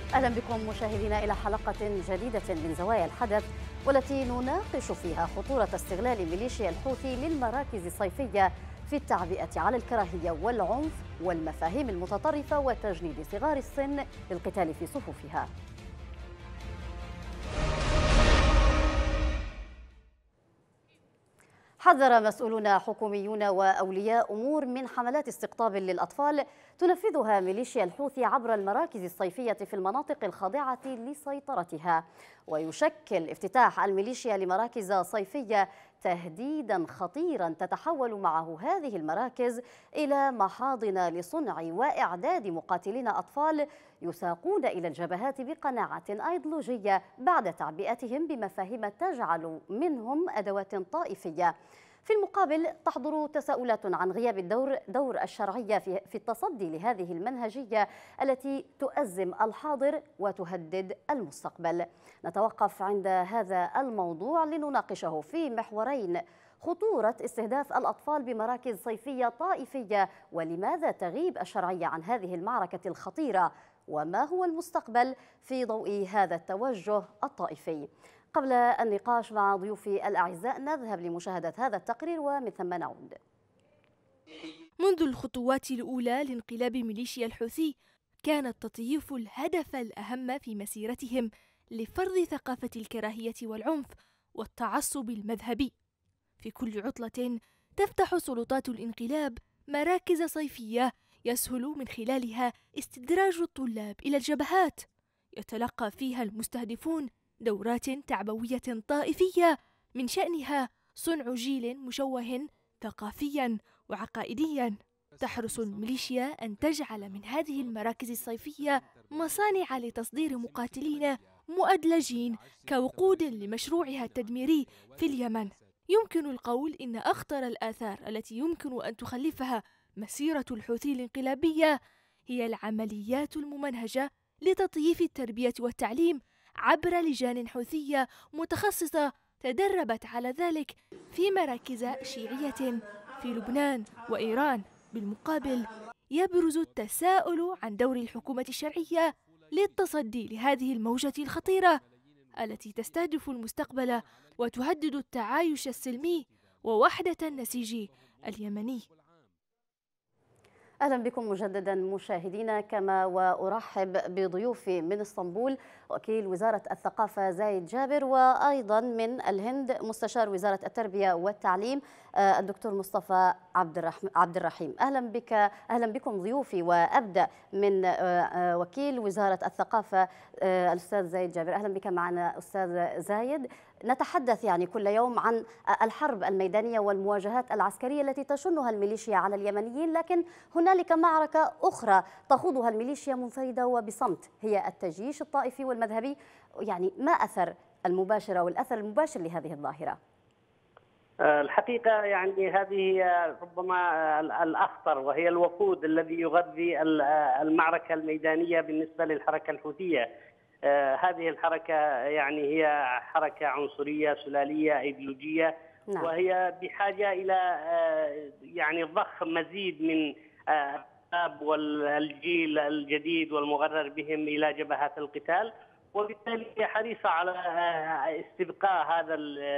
أهلا بكم مشاهدينا إلى حلقة جديدة من زوايا الحدث، والتي نناقش فيها خطورة استغلال ميليشيا الحوثي للمراكز الصيفية في التعبئة على الكراهية والعنف والمفاهيم المتطرفة وتجنيد صغار السن للقتال في صفوفها. حذر مسؤولون حكوميون وأولياء أمور من حملات استقطاب للأطفال تنفذها ميليشيا الحوثي عبر المراكز الصيفية في المناطق الخاضعة لسيطرتها، ويشكل افتتاح الميليشيا لمراكز صيفية تهديدا خطيرا تتحول معه هذه المراكز إلى محاضن لصنع وإعداد مقاتلين أطفال يساقون إلى الجبهات بقناعة أيديولوجية بعد تعبئتهم بمفاهيم تجعل منهم أدوات طائفية. في المقابل تحضر تساؤلات عن غياب دور الشرعية في التصدي لهذه المنهجية التي تؤزم الحاضر وتهدد المستقبل. نتوقف عند هذا الموضوع لنناقشه في محورين: خطورة استهداف الأطفال بمراكز صيفية طائفية، ولماذا تغيب الشرعية عن هذه المعركة الخطيرة، وما هو المستقبل في ضوء هذا التوجه الطائفي. قبل النقاش مع ضيوفي الأعزاء نذهب لمشاهدة هذا التقرير ومن ثم نعود. منذ الخطوات الأولى لانقلاب ميليشيا الحوثي كان التطييف الهدف الأهم في مسيرتهم لفرض ثقافة الكراهية والعنف والتعصب المذهبي. في كل عطلة تفتح سلطات الانقلاب مراكز صيفية يسهل من خلالها استدراج الطلاب إلى الجبهات، يتلقى فيها المستهدفون دورات تعبوية طائفية من شأنها صنع جيل مشوه ثقافيا وعقائديا. تحرص الميليشيا أن تجعل من هذه المراكز الصيفية مصانع لتصدير مقاتلين مؤدلجين كوقود لمشروعها التدميري في اليمن. يمكن القول إن أخطر الآثار التي يمكن أن تخلفها مسيرة الحوثي الانقلابية هي العمليات الممنهجة لتطييف التربية والتعليم عبر لجان حوثية متخصصة تدربت على ذلك في مراكز شيعية في لبنان وإيران. بالمقابل يبرز التساؤل عن دور الحكومة الشرعية للتصدي لهذه الموجة الخطيرة التي تستهدف المستقبل وتهدد التعايش السلمي ووحدة النسيج اليمني. أهلا بكم مجددا مشاهدينا، كما وأرحب بضيوفي من اسطنبول وكيل وزارة الثقافة زايد جابر، وأيضا من الهند مستشار وزارة التربية والتعليم الدكتور مصطفى عبد الرحيم. أهلا بكم ضيوفي، وأبدأ من وكيل وزارة الثقافة الأستاذ زايد جابر. أهلا بك معنا أستاذ زايد. نتحدث كل يوم عن الحرب الميدانية والمواجهات العسكرية التي تشنها الميليشيا على اليمنيين، لكن هنالك معركة أخرى تخوضها الميليشيا منفردة وبصمت، هي التجييش الطائفي والمذهبي. ما أثر المباشر والأثر المباشر لهذه الظاهرة؟ الحقيقة هذه ربما الأخطر، وهي الوقود الذي يغذي المعركة الميدانية بالنسبة للحركة الحوثية. هذه الحركة هي حركة عنصرية سلالية أيديولوجية، نعم. وهي بحاجة إلى ضخ مزيد من الشباب والجيل الجديد والمغرر بهم إلى جبهات القتال، وبالتالي هي حريصة على استبقاء هذا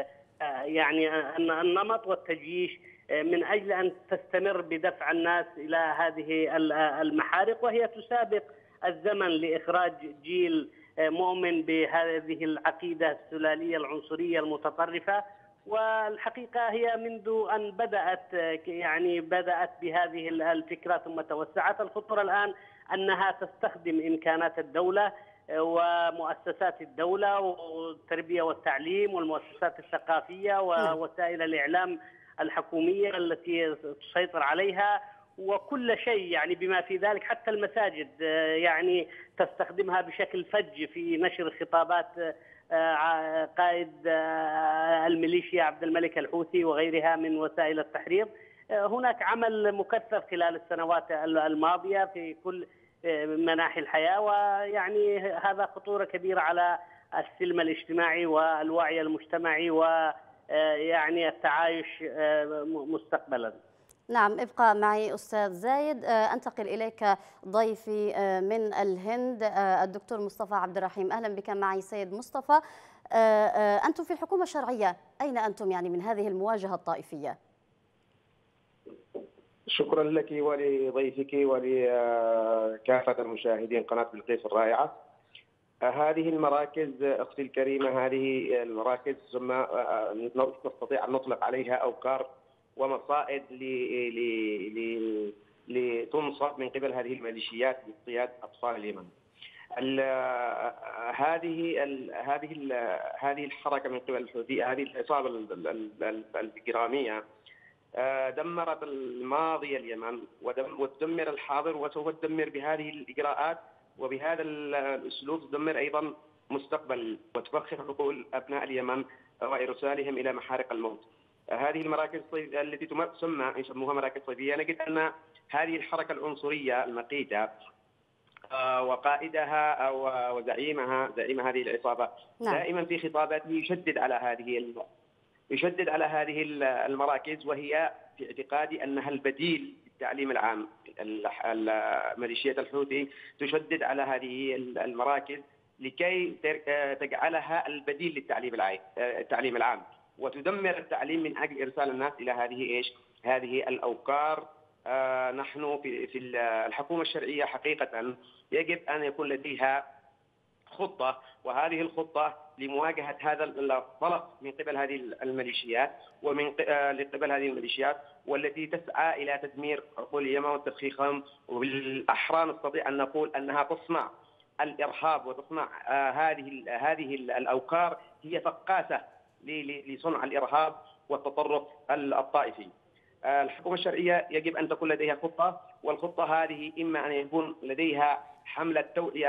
النمط والتجيش من أجل أن تستمر بدفع الناس إلى هذه المحارق، وهي تسابق الزمن لإخراج جيل مؤمن بهذه العقيدة السلالية العنصرية المتطرفة. والحقيقة هي منذ أن بدأت بهذه الفكرة ثم توسعت. الخطورة الآن أنها تستخدم إمكانات الدولة ومؤسسات الدولة والتربية والتعليم والمؤسسات الثقافية ووسائل الإعلام الحكومية التي تسيطر عليها، وكل شيء بما في ذلك حتى المساجد تستخدمها بشكل فج في نشر خطابات قائد الميليشيا عبد الملك الحوثي وغيرها من وسائل التحريض. هناك عمل مكثف خلال السنوات الماضية في كل مناحي الحياة، هذا خطورة كبيرة على السلم الاجتماعي والوعي المجتمعي التعايش مستقبلا. نعم، ابقى معي أستاذ زايد. أنتقل إليك ضيفي من الهند الدكتور مصطفى عبد الرحيم. أهلا بك معي سيد مصطفى. أنتم في الحكومة الشرعية، أين أنتم يعني من هذه المواجهة الطائفية؟ شكرا لك ولضيفك ولكافة المشاهدين قناة بلقيس الرائعة. هذه المراكز أختي الكريمة، هذه المراكز ثم نستطيع أن نطلق عليها أوكار ومصائد لتنصب من قبل هذه الميليشيات لاصطياد أطفال اليمن. هذه الحركة من قبل الحوثي، هذه العصابة الإجرامية دمرت الماضي اليمن وتدمر الحاضر، وسوف تدمر بهذه الإجراءات وبهذا الأسلوب تدمر أيضا مستقبل وتفخر عقول أبناء اليمن وإرسالهم إلى محارق الموت. هذه المراكز التي تسمى يسموها مراكز صيفية، نجد أن هذه الحركة العنصرية المقيتة وقائدها وزعيم هذه العصابة دائما في خطاباته يشدد على هذه المراكز، وهي في اعتقادي أنها البديل للتعليم العام. ميليشيات الحوثي تشدد على هذه المراكز لكي تجعلها البديل للتعليم العام وتدمر التعليم من أجل إرسال الناس إلى هذه الأوكار. نحن في الحكومة الشرعية حقيقة يجب أن يكون لديها خطة، وهذه الخطة لمواجهة هذا الطلب من قبل هذه الميليشيات قبل هذه الميليشيات والتي تسعى إلى تدمير عقول اليمن وتفخيخهم. وبالأحرى نستطيع أن نقول أنها تصنع الإرهاب وتصنع هذه الأوكار هي فقاسة لصنع الإرهاب والتطرف الطائفي. الحكومة الشرعية يجب أن تكون لديها خطة، والخطة هذه إما أن يكون لديها حملة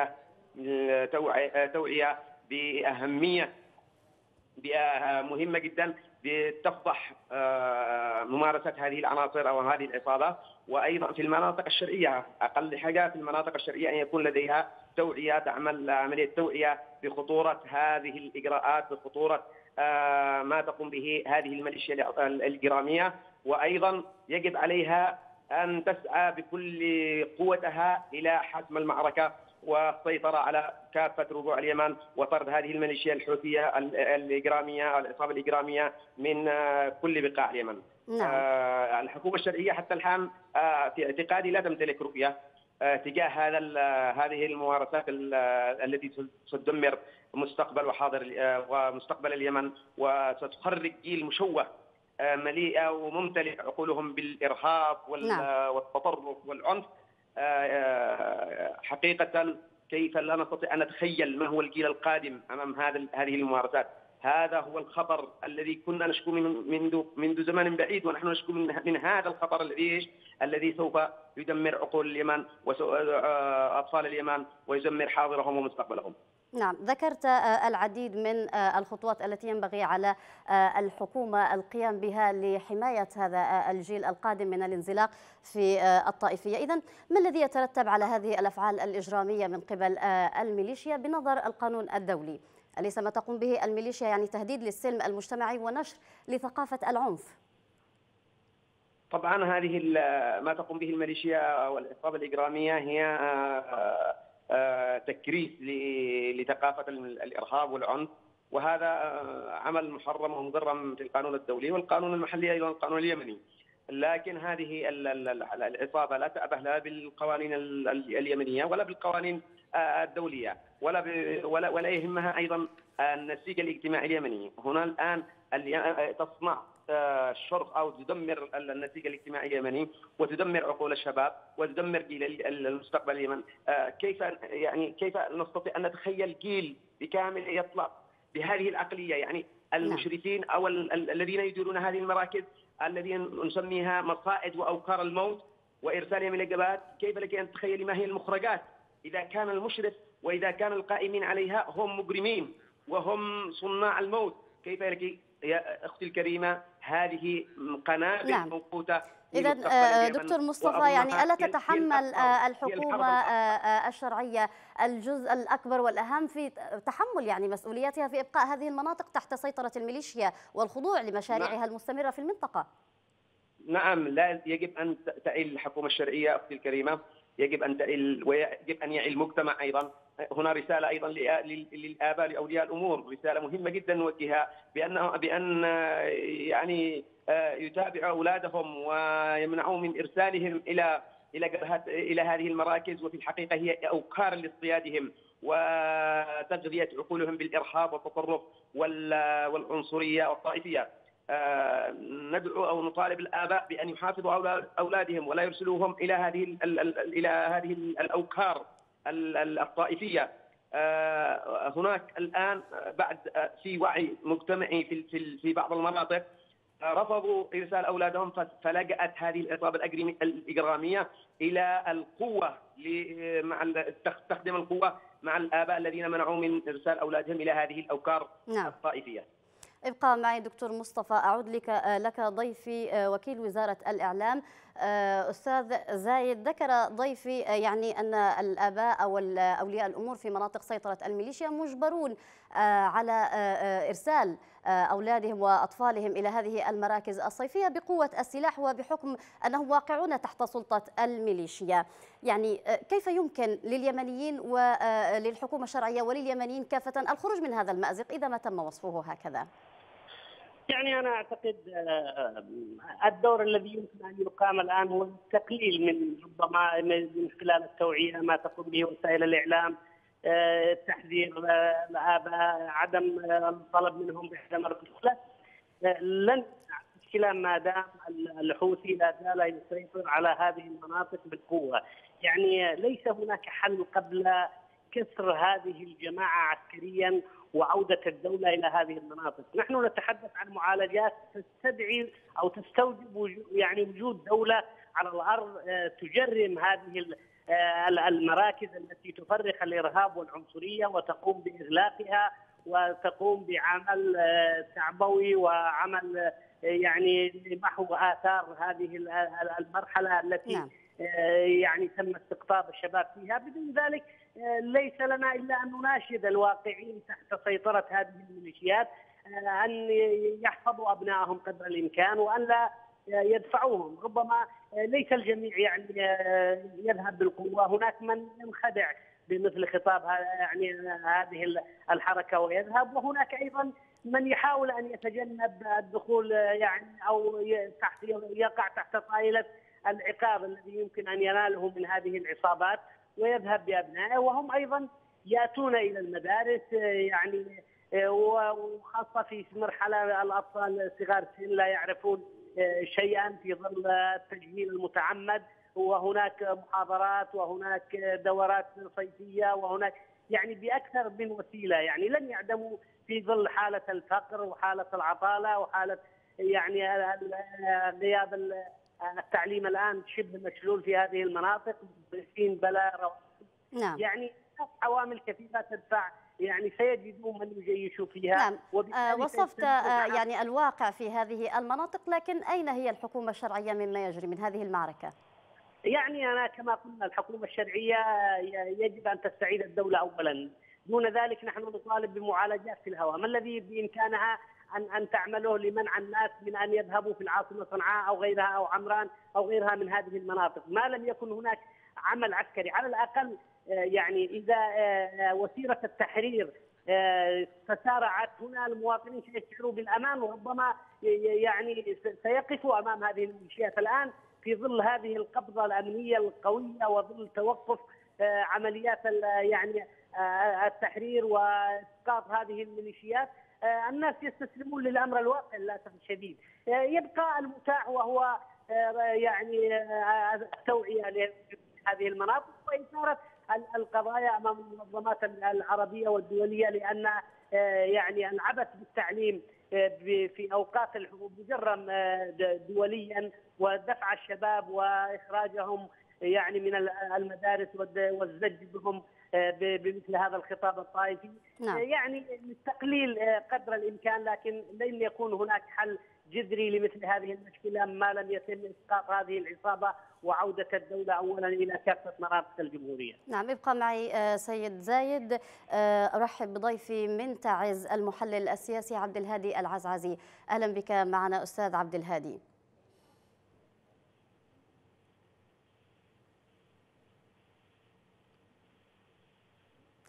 توعية بأهمية مهمة جدا بتفضح ممارسة هذه العناصر أو هذه العصابة. وأيضا في المناطق الشرعية، أقل حاجة في المناطق الشرعية أن يكون لديها توعية، تعمل عملية توعية بخطورة هذه الإجراءات، بخطورة ما تقوم به هذه الميليشيا الإجرامية. وأيضا يجب عليها أن تسعى بكل قوتها إلى حسم المعركة والسيطرة على كافة ربوع اليمن وطرد هذه الميليشيا الحوثية الإجرامية العصابة الإجرامية من كل بقاع اليمن. نعم. الحكومة الشرعية حتى الآن في اعتقادي لا تمتلك رؤية تجاه هذه الممارسات التي ستدمر مستقبل وحاضر ومستقبل اليمن، وستخرج جيل مشوه مليئة وممتلئ عقولهم بالإرهاب والتطرف والعنف. حقيقة كيف لا نستطيع أن نتخيل ما هو الجيل القادم أمام هذه الممارسات. هذا هو الخطر الذي كنا نشكو منذ زمن بعيد، ونحن نشكو من هذا الخطر الذي سوف يدمر عقول اليمن وأطفال اليمن ويدمر حاضرهم ومستقبلهم. نعم، ذكرت العديد من الخطوات التي ينبغي على الحكومة القيام بها لحماية هذا الجيل القادم من الانزلاق في الطائفية. إذن ما الذي يترتب على هذه الأفعال الإجرامية من قبل الميليشيا بنظر القانون الدولي؟ أليس ما تقوم به الميليشيا يعني تهديد للسلم المجتمعي ونشر لثقافة العنف؟ طبعا هذه ما تقوم به الميليشيا والعصابة الإجرامية هي تكريس لثقافة الإرهاب والعنف، وهذا عمل محرم ومجرم في القانون الدولي والقانون المحلي أيضا القانون اليمني. لكن هذه العصابة لا تأبه لا بالقوانين اليمنية ولا بالقوانين الدولية ولا يهمها أيضا النسيج الاجتماعي اليمني. هنا الآن تصنع الشرق أو تدمر النسيج الاجتماعي اليمني وتدمر عقول الشباب وتدمر جيل المستقبل اليمن. كيف نستطيع أن نتخيل جيل بكامل يطلع بهذه العقلية؟ يعني المشرفين أو الذين يديرون هذه المراكز الذين نسميها مصائد وأوكار الموت وإرسالهم إلى الجبهات، كيف لك أن تتخيلي ما هي المخرجات إذا كان المشرف وإذا كان القائمين عليها هم مجرمين وهم صناع الموت؟ كيف لك يا أختي الكريمة هذه قنابل موقوتة؟ إذا دكتور مصطفى، يعني ألا تتحمل الحكومة الشرعية الجزء الأكبر والأهم في تحمل يعني مسؤولياتها في إبقاء هذه المناطق تحت سيطرة الميليشيا والخضوع لمشاريعها المستمرة في المنطقة؟ نعم، لا يجب أن تعي الحكومة الشرعية أختي الكريمة، يجب أن تعي ويجب أن يعي المجتمع أيضا. هنا رسالة أيضا للآباء لأولياء الأمور، رسالة مهمة جدا نوجهها بأن يعني يتابعوا أولادهم ويمنعوا من إرسالهم إلى هذه المراكز، وفي الحقيقة هي أوكار لاصطيادهم وتغذية عقولهم بالإرهاب والتطرف والعنصرية والطائفية. ندعو أو نطالب الآباء بأن يحافظوا على أولادهم ولا يرسلوهم إلى هذه الأوكار الطائفية. هناك الآن بعد في وعي مجتمعي في بعض المناطق رفضوا إرسال أولادهم، فلجأت هذه العصابة الإجرامية إلى القوة تستخدم القوة مع الآباء الذين منعوا من إرسال أولادهم إلى هذه الأوكار الطائفية. ابقى معي دكتور مصطفى، أعود لك ضيفي وكيل وزارة الإعلام أستاذ زايد. ذكر ضيفي يعني أن الآباء أو أولياء الأمور في مناطق سيطرة الميليشيا مجبرون على إرسال أولادهم وأطفالهم إلى هذه المراكز الصيفية بقوة السلاح وبحكم أنهم واقعون تحت سلطة الميليشيا. يعني كيف يمكن لليمنيين وللحكومة الشرعية ولليمنيين كافة الخروج من هذا المأزق إذا ما تم وصفه هكذا؟ يعني أنا أعتقد الدور الذي يمكن أن يقام الآن هو التقليل من ربما من خلال التوعية ما تقوم به وسائل الإعلام، تحذير الآباء، عدم الطلب منهم بعدم الدخول. لن مشكلة ما دام الحوثي لا زال يسيطر على هذه المناطق بالقوة. يعني ليس هناك حل قبل كسر هذه الجماعة عسكريا وعودة الدولة إلى هذه المناطق. نحن نتحدث عن معالجات تستدعي أو تستوجب يعني وجود دولة على الأرض تجرم هذه المراكز التي تفرخ الإرهاب والعنصرية وتقوم بإغلاقها وتقوم بعمل تعبوي وعمل يعني لمحو آثار هذه المرحلة التي يعني تم استقطاب الشباب فيها. بدون ذلك ليس لنا إلا أن نناشد الواقعين تحت سيطرة هذه الميليشيات أن يحفظوا أبنائهم قدر الإمكان وأن لا يدفعوهم. ربما ليس الجميع يعني يذهب بالقوة، هناك من ينخدع بمثل خطاب يعني هذه الحركة ويذهب، وهناك أيضا من يحاول أن يتجنب الدخول يعني أو يقع تحت طائلة العقاب الذي يمكن أن يناله من هذه العصابات ويذهب بأبنائه، وهم أيضا يأتون إلى المدارس يعني وخاصة في مرحلة الأطفال صغار السن لا يعرفون شيئا في ظل التجهيل المتعمد، وهناك محاضرات وهناك دورات صيفية وهناك يعني بأكثر من وسيلة. يعني لن يعدموا في ظل حالة الفقر وحالة العطالة وحالة يعني غياب التعليم الآن شبه مشلول في هذه المناطق، مدرسين بلا رواتب. نعم. يعني عوامل كثيرة تدفع، يعني سيجدون من يجيشوا فيها. نعم. وصفت يعني الواقع في هذه المناطق، لكن أين هي الحكومة الشرعية مما يجري من هذه المعركة؟ يعني أنا كما قلنا الحكومة الشرعية يجب أن تستعيد الدولة أولا، دون ذلك نحن نطالب بمعالجات في الهواء. ما الذي بإمكانها أن تعمله لمنع الناس من أن يذهبوا في العاصمة صنعاء أو غيرها أو عمران أو غيرها من هذه المناطق؟ ما لم يكن هناك عمل عسكري على الأقل. يعني إذا وسيلة التحرير تسارعت هنا المواطنين سيشعروا بالأمان، وربما يعني سيقفوا أمام هذه الميليشيات. الآن في ظل هذه القبضة الأمنية القوية وظل توقف عمليات يعني التحرير وإسقاط هذه الميليشيات، الناس يستسلمون للأمر الواقع للأسف الشديد. يبقى المتاح وهو يعني التوعية لهذه المناطق وإثارة القضايا أمام المنظمات العربية والدولية، لأن يعني العبث بالتعليم في أوقات الحروب مجرم دوليا، ودفع الشباب وإخراجهم يعني من المدارس والزج بهم بمثل هذا الخطاب الطائفي. نعم. يعني للتقليل قدر الإمكان، لكن لن يكون هناك حل جذري لمثل هذه المشكلة ما لم يتم إسقاط هذه العصابة وعودة الدولة أولا إلى كافة مناطق الجمهورية. نعم. ابقى معي سيد زايد. أرحب بضيفي من تعز المحلل السياسي عبد الهادي العزعزي. أهلا بك معنا أستاذ عبد الهادي.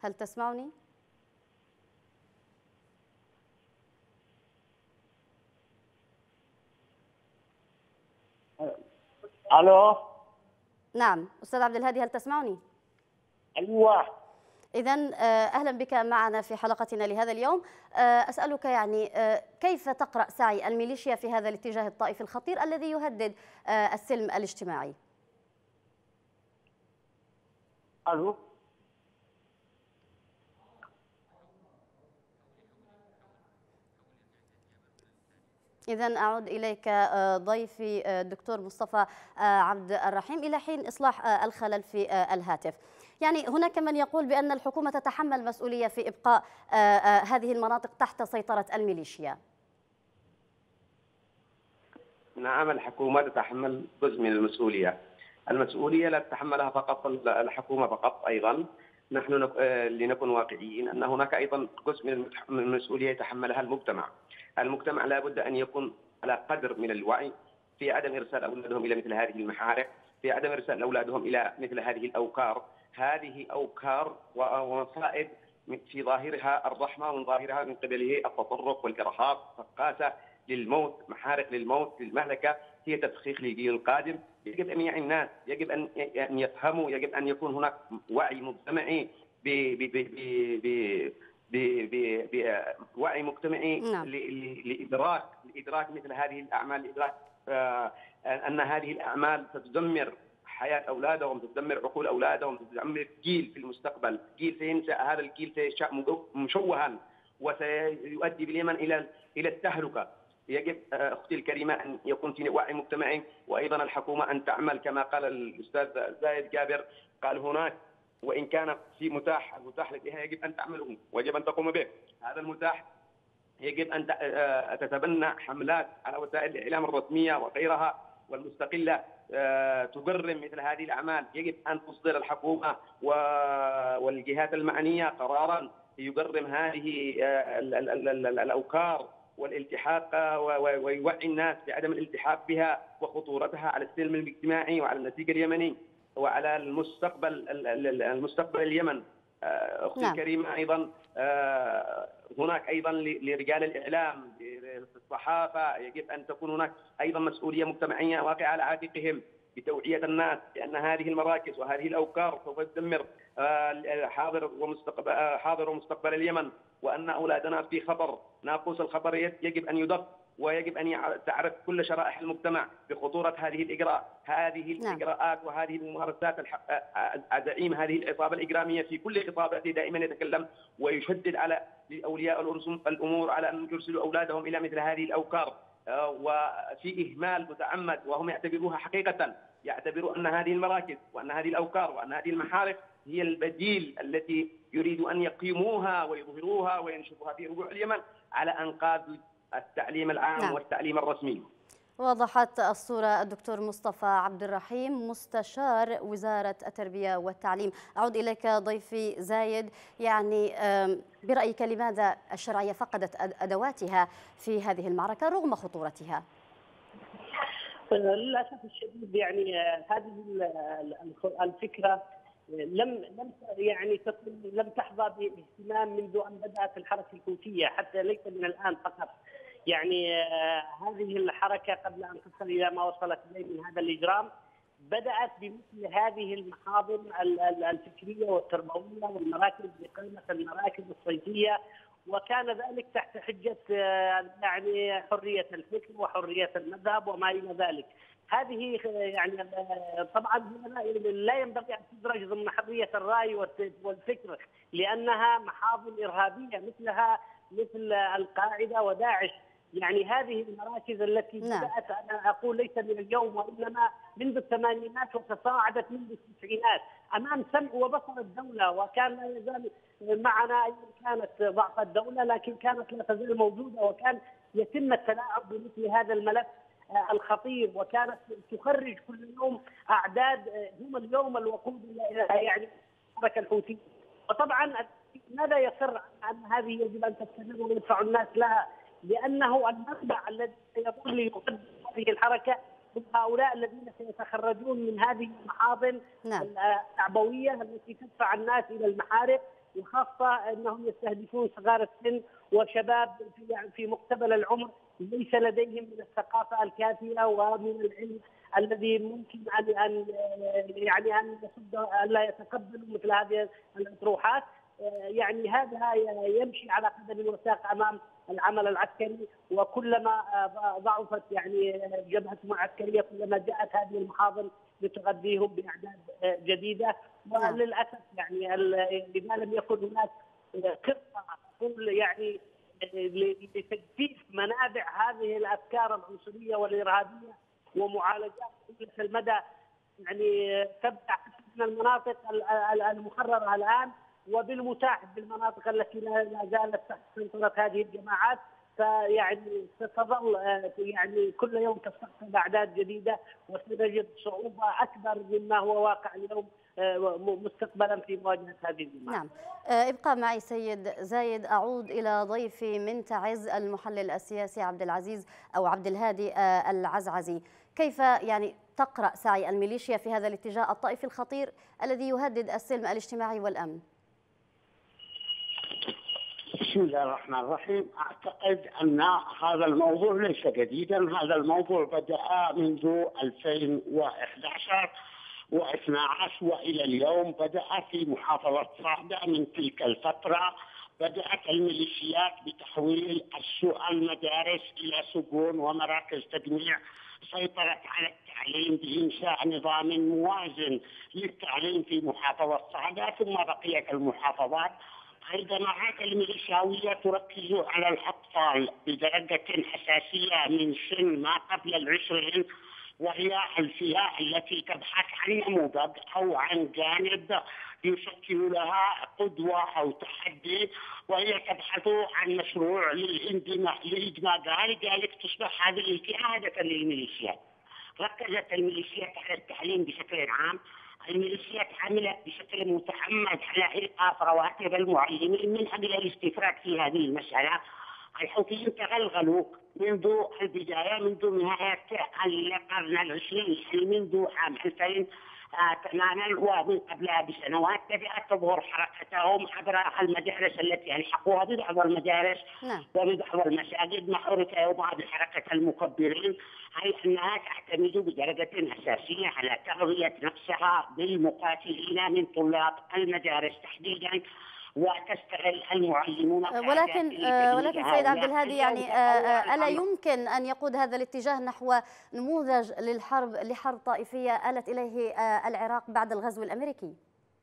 هل تسمعني؟ الو. نعم أستاذ عبد الهادي، هل تسمعني؟ ايوه. إذن أهلا بك معنا في حلقتنا لهذا اليوم. أسألك يعني كيف تقرأ سعي الميليشيا في هذا الاتجاه الطائفي الخطير الذي يهدد السلم الاجتماعي؟ الو. إذن أعود إليك ضيفي الدكتور مصطفى عبد الرحيم إلى حين إصلاح الخلل في الهاتف. يعني هناك من يقول بأن الحكومة تتحمل مسؤولية في إبقاء هذه المناطق تحت سيطرة الميليشيا. نعم، الحكومة تتحمل جزء من المسؤولية. المسؤولية لا تتحملها فقط الحكومة فقط، أيضا نحن لنكن واقعيين أن هناك أيضا جزء من المسؤولية يتحملها المجتمع. المجتمع لا بد أن يكون على قدر من الوعي في عدم إرسال أولادهم إلى مثل هذه المحارق، في عدم إرسال أولادهم إلى مثل هذه الأوكار. هذه أوكار ومصائب في ظاهرها الرحمة ومن ظاهرها من قبله التطرق والإرهاب، فقاسة للموت، محارق للموت، للمهلكة، هي تفخيخ للجيل القادم. يجب أن يعي الناس، يجب أن يفهموا، يجب أن يكون هناك وعي مجتمعي بوعي مجتمعي لإدراك مثل هذه الأعمال، لإدراك أن هذه الأعمال ستدمر حياة أولادهم، تدمر عقول أولادهم، تدمر جيل في المستقبل، جيل سينشأ، هذا الجيل سينشأ مشوها وسيؤدي باليمن إلى التهلكة. يجب أختي الكريمة أن يكون في وعي مجتمعي، وأيضا الحكومة أن تعمل كما قال الأستاذ زايد جابر، قال هناك وإن كان في المتاح لديها يجب أن تعمله ويجب أن تقوم به. هذا المتاح يجب أن تتبنى حملات على وسائل الإعلام الرسمية وغيرها والمستقلة تجرم مثل هذه الأعمال. يجب أن تصدر الحكومة والجهات المعنية قرارا يجرم هذه الأوكار والالتحاق، ويوعي الناس بعدم الالتحاق بها وخطورتها على السلم الاجتماعي وعلى النسيج اليمني وعلى المستقبل اليمن. أختي الكريمة، أيضا هناك أيضا لرجال الإعلام في الصحافة يجب أن تكون هناك أيضا مسؤولية مجتمعية واقعة على عاتقهم بتوعية الناس بأن هذه المراكز وهذه الأوكار سوف تدمر حاضر ومستقبل اليمن، وأن أولادنا في خطر. ناقوس الخطر يجب أن يدق، ويجب أن تعرف كل شرائح المجتمع بخطورة هذه الإجراءات وهذه الممارسات. زعيم هذه العصابة الإجرامية في كل خطاباته دائما يتكلم ويشدد على أولياء الأمور على أن يرسلوا أولادهم إلى مثل هذه الأوكار، وفي إهمال متعمد، وهم يعتبروها حقيقة، يعتبروا أن هذه المراكز وأن هذه الأوكار وأن هذه المحارق هي البديل التي يريد أن يقيموها ويظهروها وينشروها في ربوع اليمن على أنقاض التعليم العام والتعليم الرسمي. وضحت الصورة الدكتور مصطفى عبد الرحيم، مستشار وزارة التربية والتعليم. أعود إليك ضيفي زايد، يعني برأيك لماذا الشرعية فقدت أدواتها في هذه المعركة رغم خطورتها؟ للأسف الشديد يعني هذه الفكرة لم تحظى باهتمام منذ أن بدأت الحركة الحوثية، حتى ليس من الآن فقط. يعني هذه الحركة قبل أن تصل إلى ما وصلت إليه من هذا الإجرام بدأت بمثل هذه المحاضن الفكرية والتربوية والمراكز، بقيمة المراكز الصيفية، وكان ذلك تحت حجة يعني حرية الفكر وحرية المذهب وما إلى ذلك. هذه يعني طبعا لا ينبغي أن تدرج ضمن حرية الرأي والفكر، لأنها محاضن إرهابية مثل القاعدة وداعش. يعني هذه المراكز التي بدأت، أنا أقول ليس من اليوم وإنما منذ الثمانينات وتصاعدت منذ التسعينات أمام سمع وبصر الدولة، وكان لا يزال معنا أيضا كانت ضعف الدولة، لكن كانت لا تزال موجودة، وكان يتم التلاعب بمثل هذا الملف الخطير، وكانت تخرج كل يوم أعداد هم اليوم الوقود يعني الحركة الحوثية. وطبعا ماذا يصر أن هذه يجب أن تستمر ويدفع الناس لها؟ لأنه المنبع الذي سيظل يقدم هذه الحركة هم هؤلاء الذين سيتخرجون من هذه المحاضن الشعبوية التي تدفع الناس إلى المحارق، وخاصة أنهم يستهدفون صغار السن وشباب في مقتبل العمر ليس لديهم من الثقافة الكافية ومن العلم الذي ممكن أن يعني أن لا يتقبلوا مثل هذه الأطروحات. يعني هذا يمشي على قدم وساق امام العمل العسكري، وكلما ضعفت يعني جبهتهم العسكريه كلما جاءت هذه المحاضن لتغذيهم باعداد جديده. وللاسف يعني اذا لم يكن هناك خطه اقول يعني لتجفيف منابع هذه الافكار العنصريه والارهابيه ومعالجات طويله المدى يعني تبدا من المناطق المحرره الان وبالمتاح بالمناطق التي لا زالت تحت سيطرة هذه الجماعات، فيعني ستظل يعني كل يوم تستقطب أعداد جديدة وسنجد صعوبة أكبر مما هو واقع اليوم مستقبلا في مواجهة هذه الجماعات. نعم. ابقى معي سيد زايد. أعود إلى ضيفي من تعز المحلل السياسي عبد العزيز أو عبد الهادي العزعزي. كيف يعني تقرأ سعي الميليشيا في هذا الاتجاه الطائفي الخطير الذي يهدد السلم الاجتماعي والأمن؟ بسم الله الرحمن الرحيم. أعتقد أن هذا الموضوع ليس جديدا، هذا الموضوع بدأ منذ 2011 و12 وإلى اليوم. بدأ في محافظة صعدة. من تلك الفترة بدأت الميليشيات بتحويل المدارس إلى سجون ومراكز تجميع. سيطرت على التعليم بإنشاء نظام موازن للتعليم في محافظة صعدة ثم بقية المحافظات. الجماعات الميليشياوية تركز على الأطفال بدرجة أساسية من سن ما قبل 20، وهي الفئة التي تبحث عن نموذج أو عن جانب يشكل لها قدوة أو تحدي، وهي تبحث عن مشروع لإدماجها. لذلك تصبح هذه الفئة هدفا للميليشيات. ركزت الميليشيات على التعليم بشكل عام. الميليشيات عملت بشكل متعمد على إيقاف رواتب المعلمين من أجل الاستفراغ في هذه المسألة. الحوثيين تغلغلوا منذ البداية، منذ نهاية القرن العشرين، يعني منذ عام 2000 تماما ومن قبلها بسنوات بدأت تظهر حركتهم عبر المدارس التي ألحقوها ببعض المدارس وببعض المساجد، ما عرف يومها بحركة المكبرين، أي أنها تعتمد بدرجة أساسية على تغذية نفسها بالمقاتلين من طلاب المدارس تحديدا، وتستغل المعلمون. ولكن سيد عبد الهادي يعني ألا يمكن أن يقود هذا الاتجاه نحو نموذج لحرب طائفية آلت إليه العراق بعد الغزو الأمريكي؟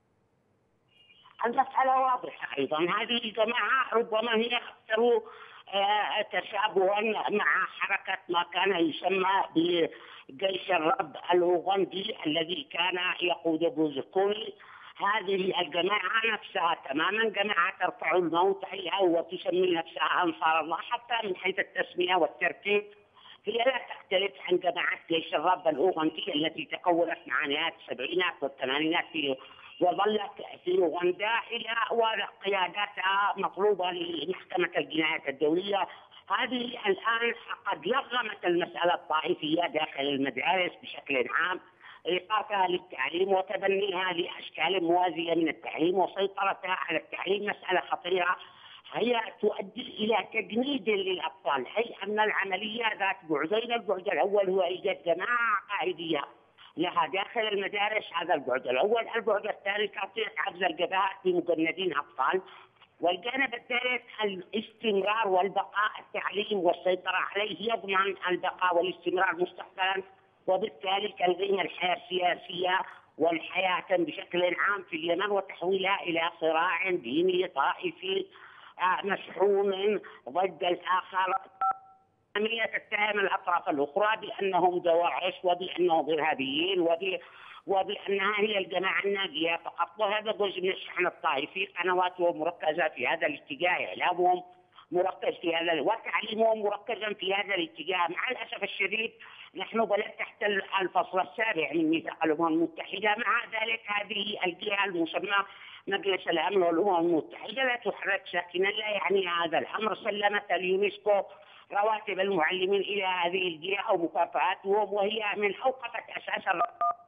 المسألة واضحة أيضا. هذه الجماعة ربما هي أكثر تشابها مع حركة ما كان يسمى بجيش الرب الأوغندي الذي كان يقود بوزكوي. هذه الجماعة نفسها تماما جماعة ترفع الموت عليها وتسمي نفسها أنصار الله، حتى من حيث التسمية والترتيب هي لا تختلف عن جماعة جيش الرب الأوغندي التي تكونت مع نهاية السبعينات والثمانينات وظلت في أوغندا إلى وقياداتها مطلوبة لمحكمة الجنايات الدولية. هذه الآن قد لغمت المسألة الطائفية داخل المدارس بشكل عام، إيقافها للتعليم وتبنيها لأشكال موازية من التعليم وسيطرتها على التعليم مسألة خطيرة هي تؤدي إلى تجنيد للأطفال، أي أن العملية ذات بعدين. البعد الأول هو إيجاد جماعة عقائدية لها داخل المدارس، هذا البعد الأول. البعد الثاني تغطية عجز الجبهات بمجندين أطفال. والجانب الثالث الاستمرار والبقاء. التعليم والسيطرة عليه يضمن البقاء والاستمرار مستقبلا، وبالتالي تلغين الحياة السياسية والحياة بشكل عام في اليمن وتحويلها إلى صراع ديني طائفي مشحون ضد الآخر. عملية تتهم الأطراف الأخرى بأنهم دواعش وبأنهم إرهابيين وبأنها هي الجماعة الناجية فقط، وهذا جزء من الشحن الطائفي. قنواتهم مركزة في هذا الاتجاه، إعلامهم مركز في هذا وتعليمهم مركزا في هذا الاتجاه. مع الأسف الشديد نحن بلد تحت الفصل السابع من ميثاق الأمم المتحدة، مع ذلك هذه الجهة المسمى مجلس الأمن والأمم المتحدة لا تحرك ساكنا. لا يعني هذا الأمر. سلمت اليونسكو رواتب المعلمين إلى هذه الجهة أو مكافآتهم، وهي من أوقفت أساس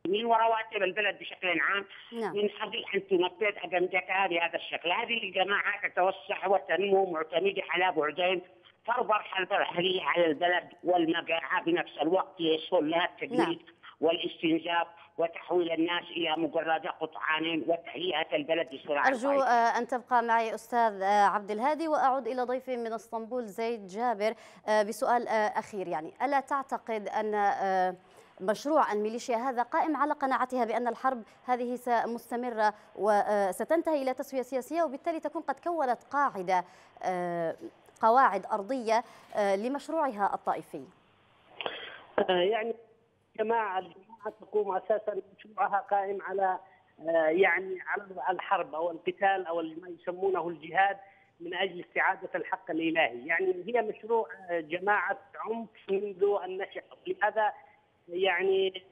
ورواتب البلد بشكل عام نعم. من أجل أن تنفذ أجندتها بهذا الشكل. هذه الجماعة تتوسع وتنمو معتمدة على بعدين: فرض الحرب الأهلية على البلد والمجاعة بنفس الوقت، يسهل لها التجنيد والاستنزاف وتحويل الناس إلى مجرد قطعان وتهيئة البلد بسرعة. أرجو أن تبقى معي أستاذ عبد الهادي، وأعود إلى ضيفي من اسطنبول زيد جابر بسؤال أخير. يعني ألا تعتقد أن مشروع الميليشيا هذا قائم على قناعتها بأن الحرب هذه مستمرة وستنتهي إلى تسوية سياسية، وبالتالي تكون قد كونت قواعد أرضية لمشروعها الطائفي؟ يعني الجماعة تقوم أساسا مشروعها قائم على على الحرب أو القتال أو ما يسمونه الجهاد من أجل استعادة الحق الإلهي. يعني هي مشروع جماعة عنف منذ النشأة، لهذا يعني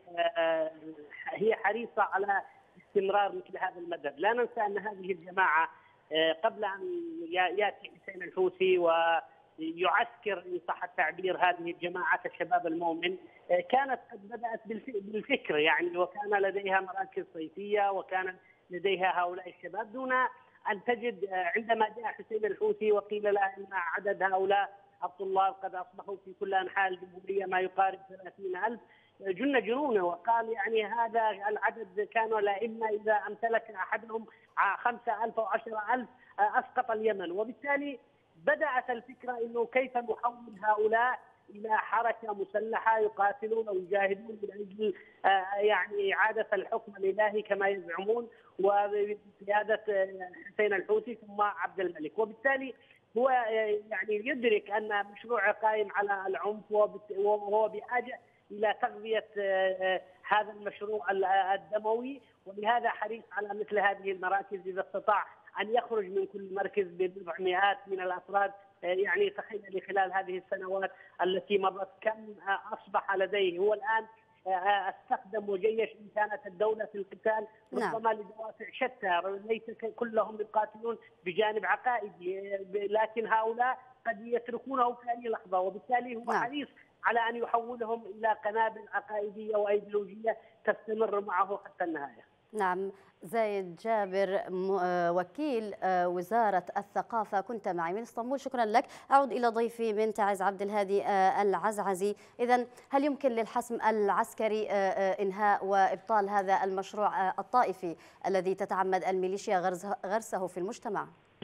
هي حريصة على استمرار مثل هذا المدد. لا ننسى أن هذه الجماعة قبل أن يأتي حسين الحوثي ويعسكر إن صح التعبير هذه الجماعات الشباب المؤمن، كانت قد بدأت بالفكر يعني، وكان لديها مراكز صيفية وكان لديها هؤلاء الشباب، دون أن تجد عندما جاء حسين الحوثي وقيل له أن عدد هؤلاء الطلاب قد أصبحوا في كل أنحاء الجمهورية ما يقارب 30,000، جن جنونه وقال يعني هذا العدد كانوا لا إما إذا أمتلك أحدهم 5,000 أو 10,000 أسقط اليمن. وبالتالي بدأت الفكرة إنه كيف نحول هؤلاء إلى حركة مسلحة يقاتلون ويجاهدون من أجل يعني إعادة الحكم الإلهي كما يزعمون، وبقيادة حسين الحوثي ثم عبد الملك. وبالتالي هو يعني يدرك أن مشروع قائم على العنف، وهو بحاجة إلى تغذية هذا المشروع الدموي، ولهذا حريص على مثل هذه المراكز. إذا استطاع أن يخرج من كل مركز ببضع مئات من الأفراد، يعني تخيل خلال هذه السنوات التي مضت كم أصبح لديه. هو الآن استخدم وجيش إمكانات الدولة في القتال ربما لدوافع شتى، ليس كلهم يقاتلون بجانب عقائدي، لكن هؤلاء قد يتركونه في أي لحظة، وبالتالي هو حريص على أن يحولهم إلى قنابل عقائدية وأيديولوجية تستمر معه حتى النهاية. نعم. زايد جابر وكيل وزارة الثقافة كنت معي من اسطنبول، شكرا لك. أعود إلى ضيفي من تعز عبد الهادي العزعزي. إذن هل يمكن للحسم العسكري إنهاء وإبطال هذا المشروع الطائفي الذي تتعمد الميليشيا غرسه في المجتمع؟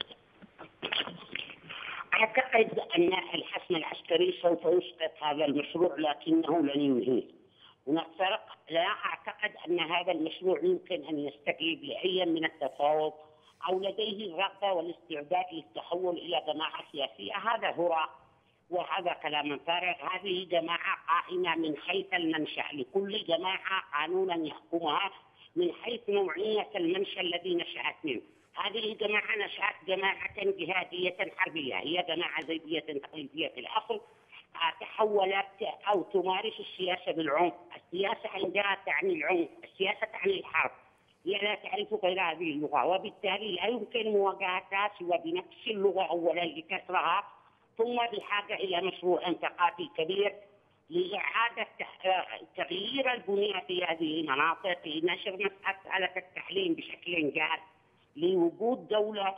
أعتقد أن الحسم العسكري سوف يسقط هذا المشروع لكنه لن ينهيه. هناك فرق. لا أعتقد أن هذا المشروع يمكن أن يستجيب لأي من التفاوض أو لديه الرغبة والاستعداد للتحول إلى جماعة سياسية. هذا هراء وهذا كلام فارغ. هذه جماعة قائمة من حيث المنشأ، لكل جماعة قانونا يحكمها من حيث نوعية المنشأ الذي نشأت منه. هذه الجماعة نشأت جماعة جهادية حربية، هي جماعة زيدية تقليدية في الأصل، تحولت أو تمارس السياسة بالعنف. السياسة عندها تعني العنف، السياسة تعني الحرب، هي لا تعرف غير هذه اللغة، وبالتالي لا يمكن مواجهتها سوى بنفس اللغة أولا لكسرها، ثم بحاجة إلى مشروع ثقافي كبير لإعادة تغيير البنية في هذه المناطق، لنشر مسألة التعليم بشكل جاد، لوجود دولة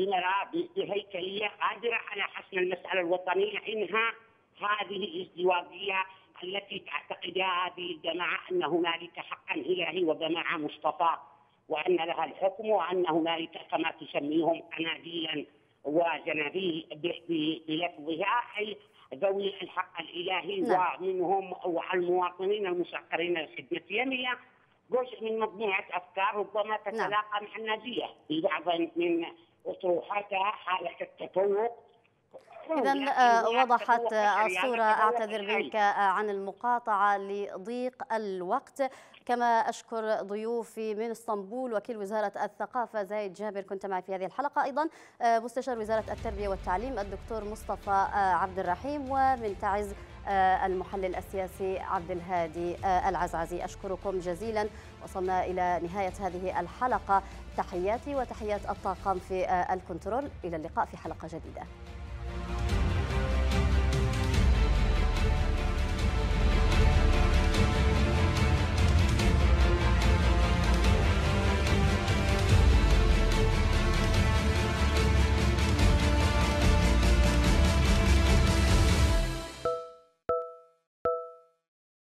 بهيكلية قادرة على حسم المسألة الوطنية، إنها هذه الازدواجية التي تعتقدها هذه الجماعة أن هنالك حقا إلهي وجماعة مصطفى وأن لها الحكم، وأن هنالك كما تسميهم أناديا وجنابيل بلفظها أي ذوي الحق الإلهي. ومنهم والمواطنين المسخرين للخدمة. هي جزء من مجموعة أفكار ربما تتلاقى مع النازية في بعض من أطروحاتها حالة التفوق. إذن وضحت الصورة. أعتذر منك عن المقاطعة لضيق الوقت. كما أشكر ضيوفي من اسطنبول وكيل وزارة الثقافة زايد جابر كنت معي في هذه الحلقة، أيضا مستشار وزارة التربية والتعليم الدكتور مصطفى عبد الرحيم، ومن تعز المحلل السياسي عبد الهادي العزعزي. أشكركم جزيلا. وصلنا إلى نهاية هذه الحلقة. تحياتي وتحيات الطاقم في الكنترول. إلى اللقاء في حلقة جديدة.